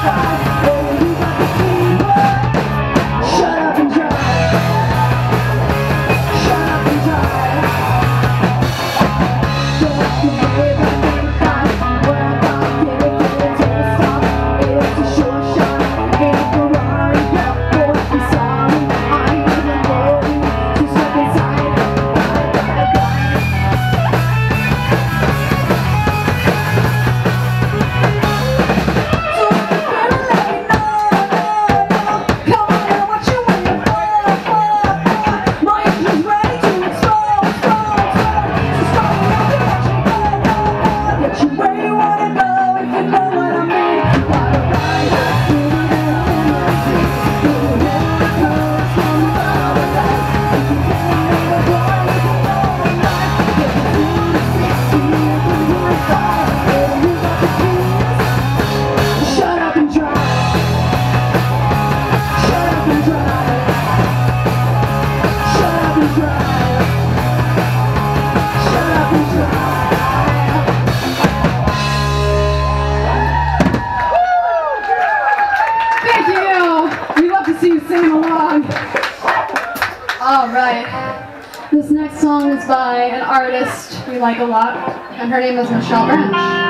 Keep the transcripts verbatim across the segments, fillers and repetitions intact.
This next song is by an artist we like a lot, and her name is Michelle Branch.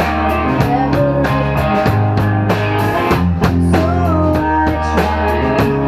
So I try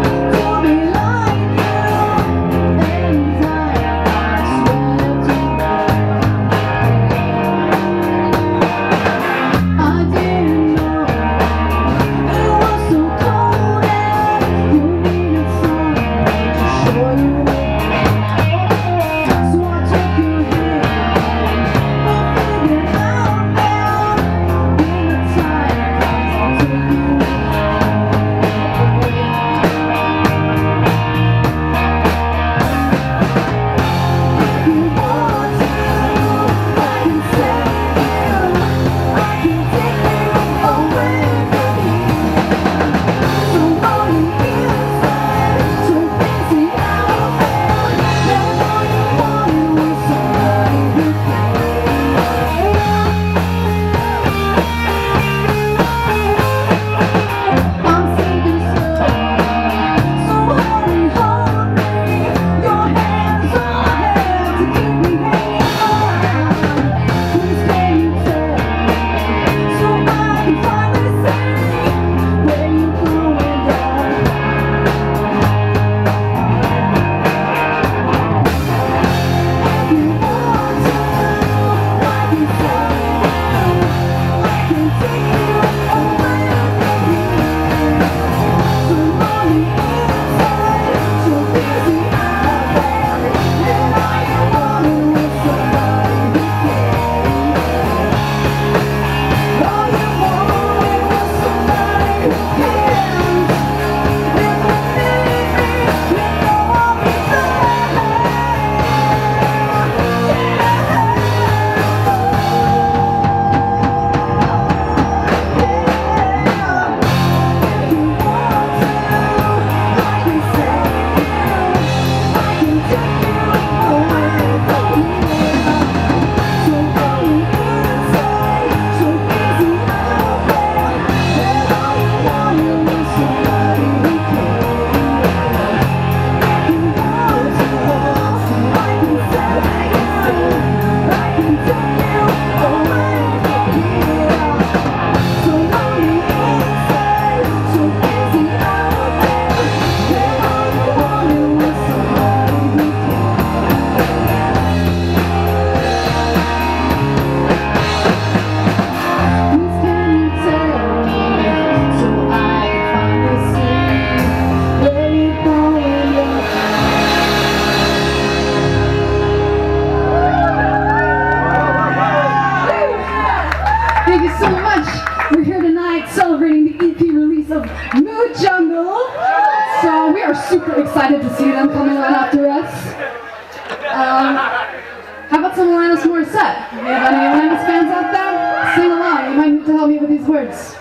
excited to see them coming on after us. Um, how about some Alanis Morissette? You have any Alanis fans out there? Sing along. You might need to help me with these words.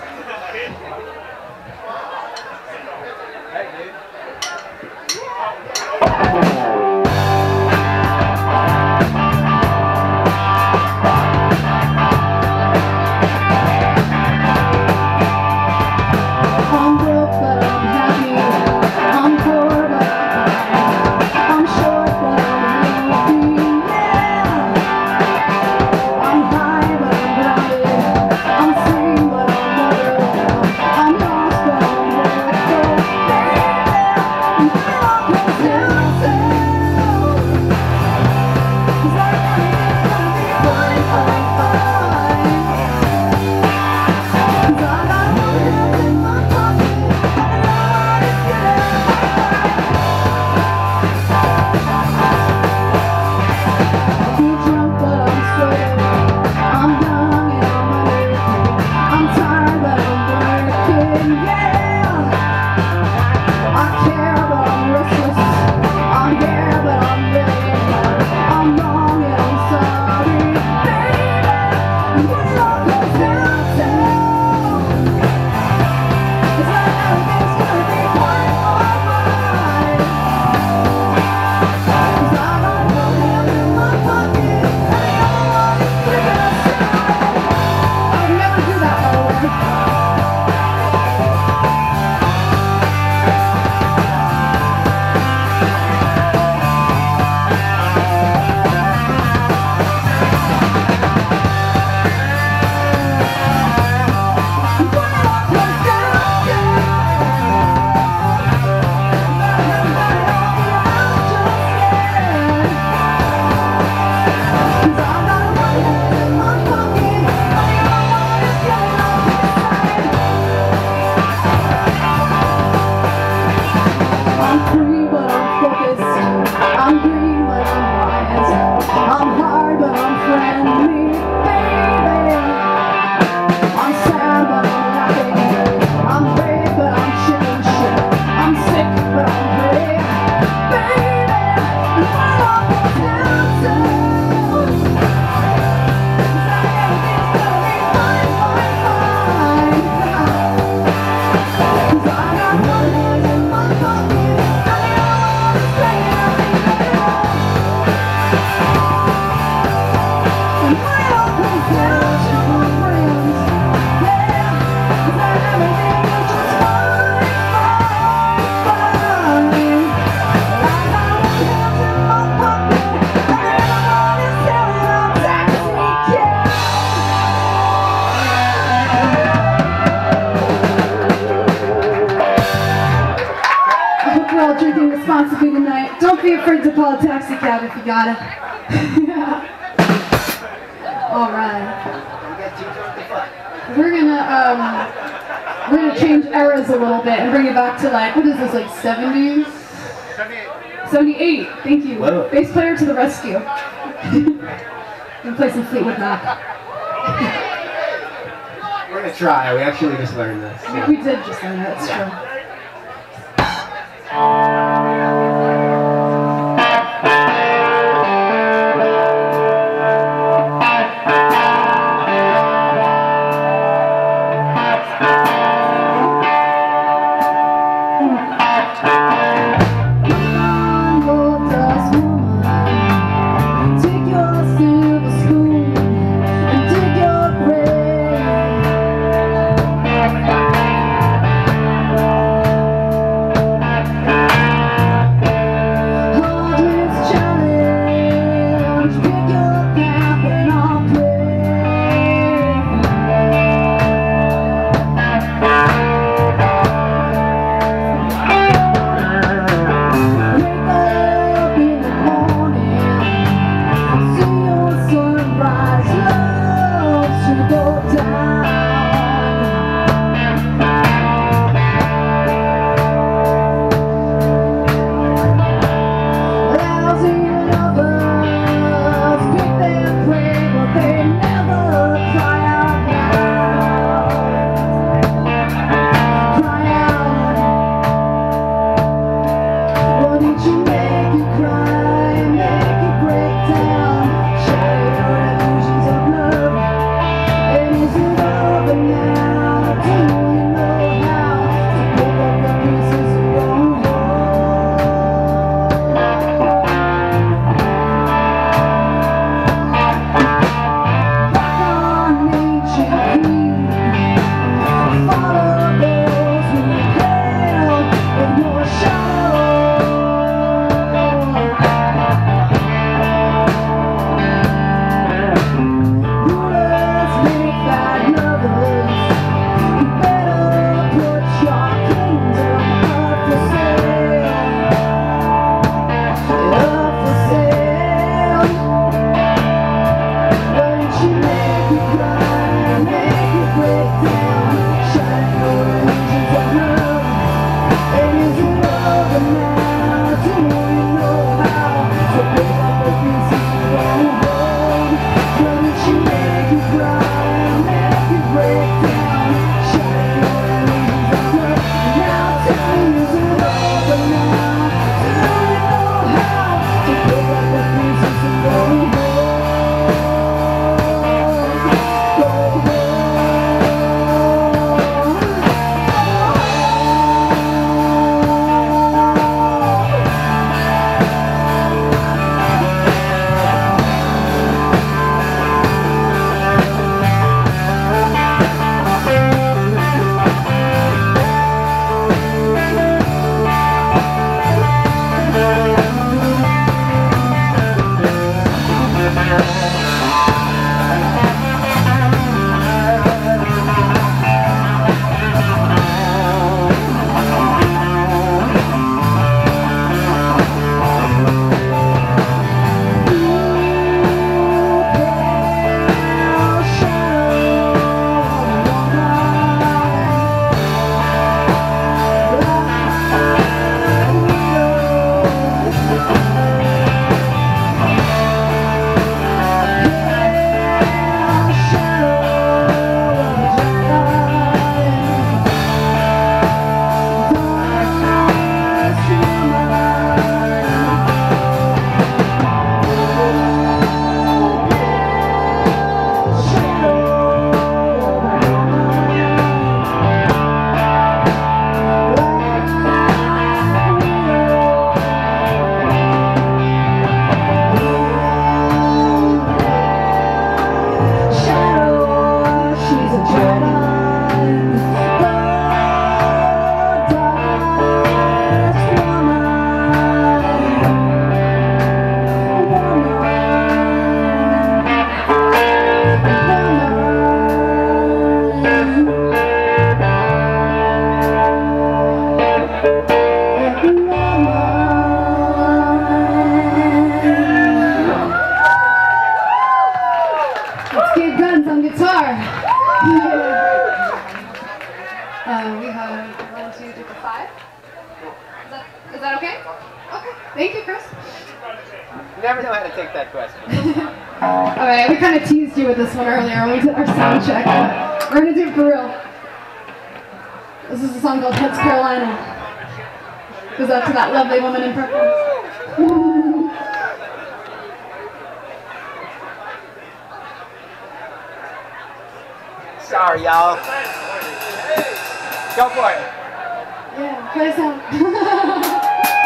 Responsibly tonight. Don't be afraid to call a taxi cab if you got it. All right. We're gonna um, we're gonna change eras a little bit and bring it back to like, what is this, like seventies? seventy-eight. Thank you. Whoa. Bass player to the rescue. Gonna play some Fleetwood Mac. We're gonna try. We actually just learned this. So. We did just learn that. That's yeah. true. Okay, thank you, Chris. You never know how to take that question. Alright, we kind of teased you with this one earlier when we did our sound check, but we're gonna do it for real. This is a song called Heads Carolina. Goes out to that lovely woman in purple. Sorry, y'all. Go for it. Yeah, play us out.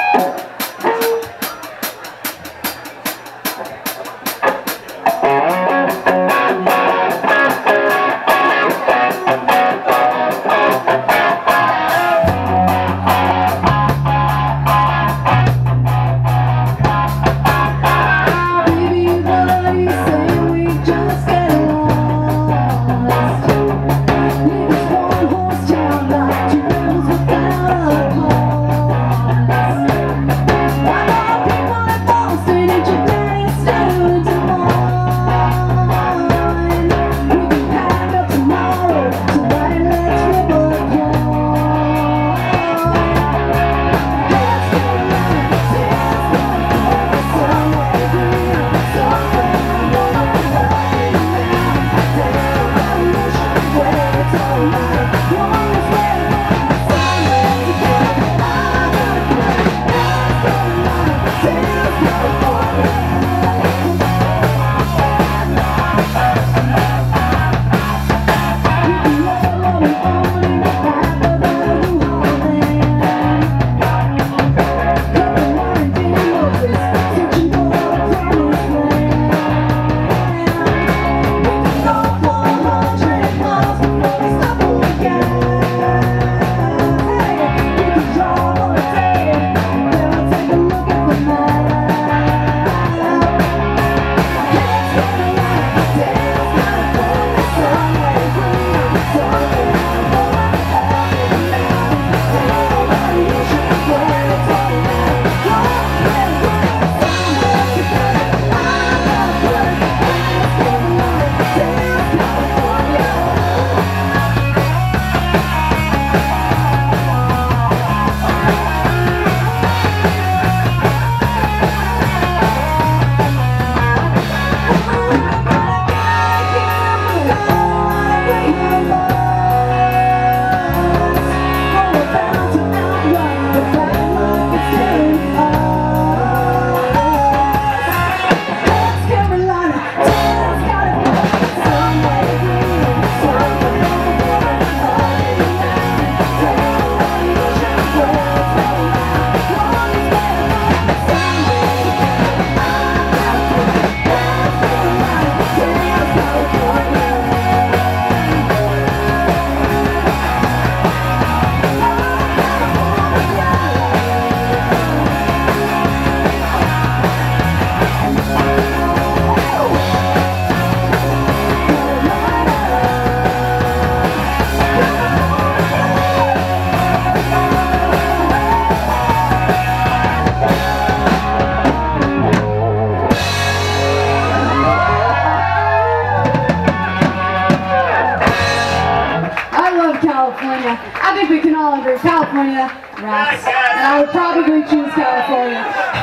I think we can all agree, California rocks. And I would probably choose California.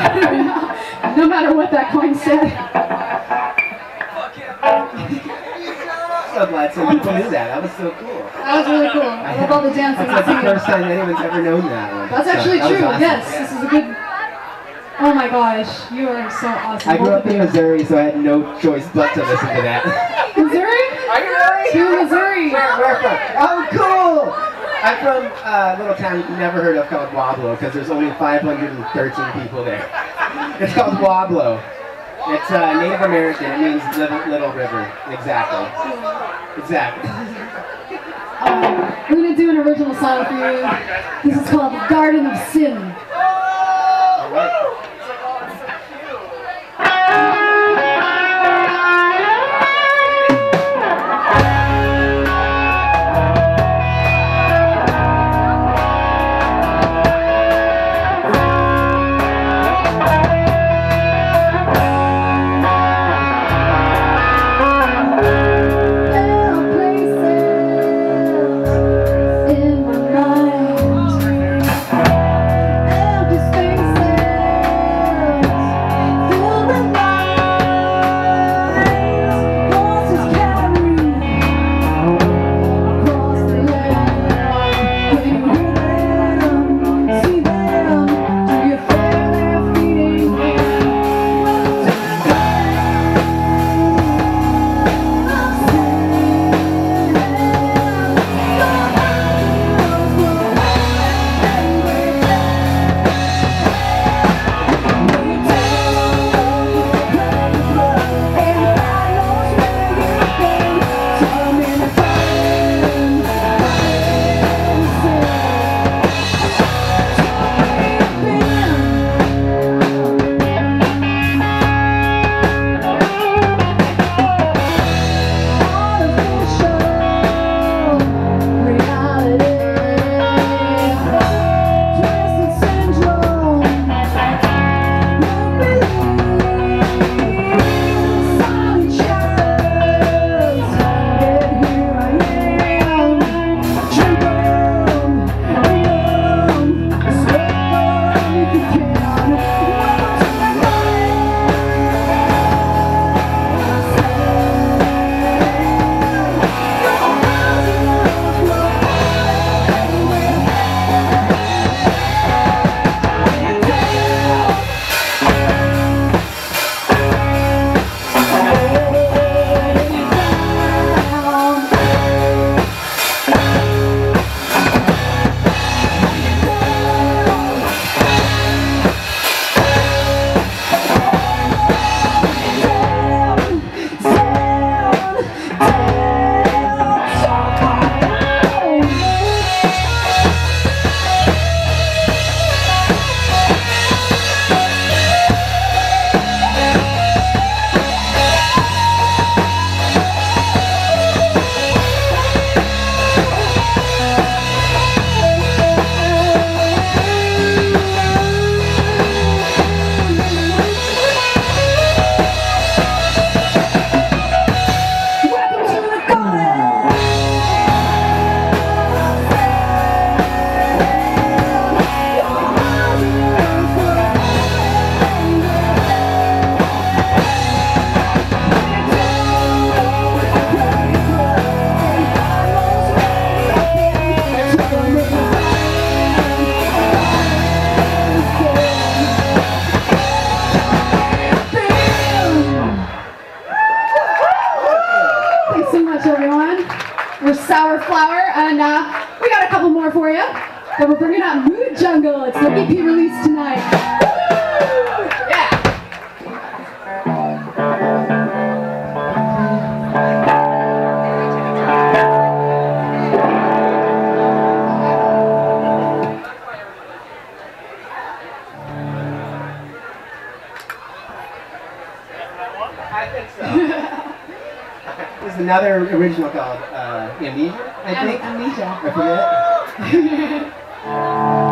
No matter what that coin said. So glad some people knew that. That was so cool. That was really cool. I love all the dancing. That's like the first time anyone's ever known that one. That's So, actually that was true. awesome. Yes, this is a good... Oh my gosh, you are so awesome. I grew Both up of in you. Missouri, so I had no choice but to listen to that. Missouri? Are you really? To Missouri. Where, where from? Oh, cool! I'm from uh, a little town you've never heard of called Wablo, because there's only five hundred thirteen people there. It's called Wablo. It's uh, Native American. It means little, little river. Exactly. Exactly. Um, we're going to do an original song for you. This is called Garden of Sin. All right. In my mind, But we're bringing out Mood Jungle. It's their E P release tonight. Yeah. I think so. There's another original called uh, Amnesia, I think. Amnesia. I forget.